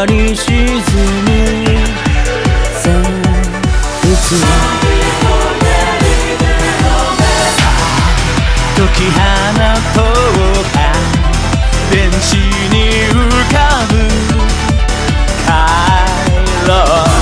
川に沈む旋律解き放とうか電子に浮かぶ回路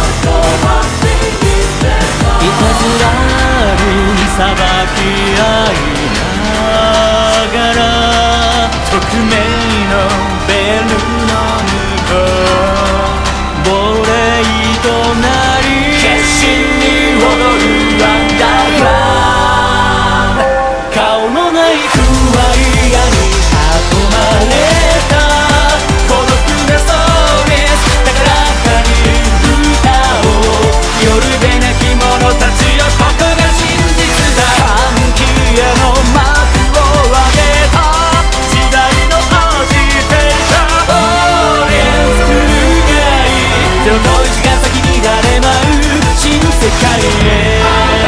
いたずらにさばき合いながら匿名のベルの向こう亡霊となり決心に踊るアンダーグラウンド顔のないクワイアに運まれた孤独なストレス高らかに歌おう夜で泣き者たちよここが真実だ歓喜への幕を上げた時代のアジテーションオーレンスクルガイゼロと1が先に垂れ舞う新世界へ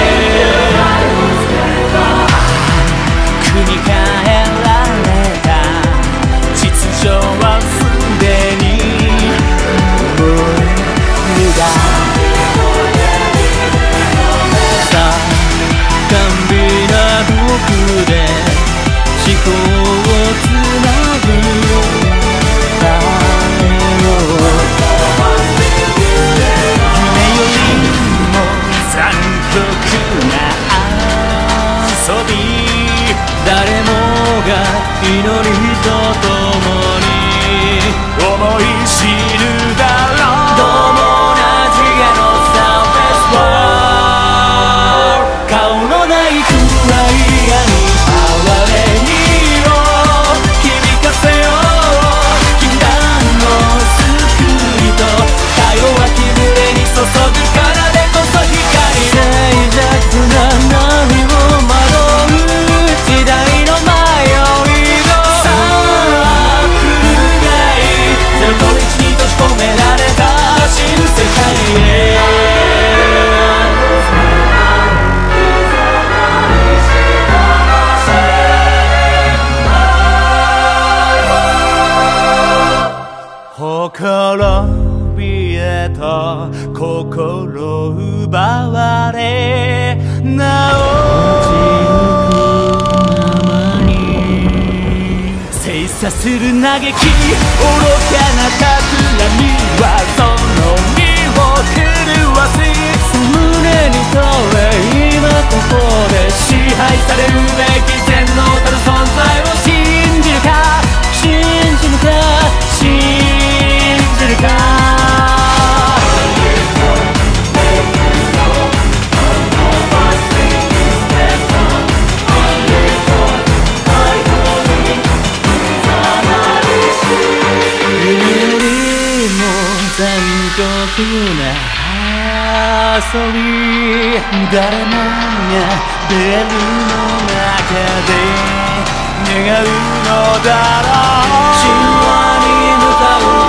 組み替えられた秩序はすでに無理ださあ甘美な僕で思考をつなぐだろう夢よりも残酷な遊び誰もが祈りとともに思い知るだろうどうも同じ絵のサーフェスワール顔のないクワイアに哀れみを響かせよう禁断の救いと太陽は気群れに注ぐからでこそ光静寂な波を惑う時代の迷いのさあ来るがいゼロと1に閉じ込められた新世界へほころびへと心奪われなお精査する嘆き愚かな企みはその身を狂わせ胸に問え今ここで支配されるべき全能たる存在を信じるか信じるか信じるか残酷な遊び誰もがベルの中で願うのだろう神話に向かう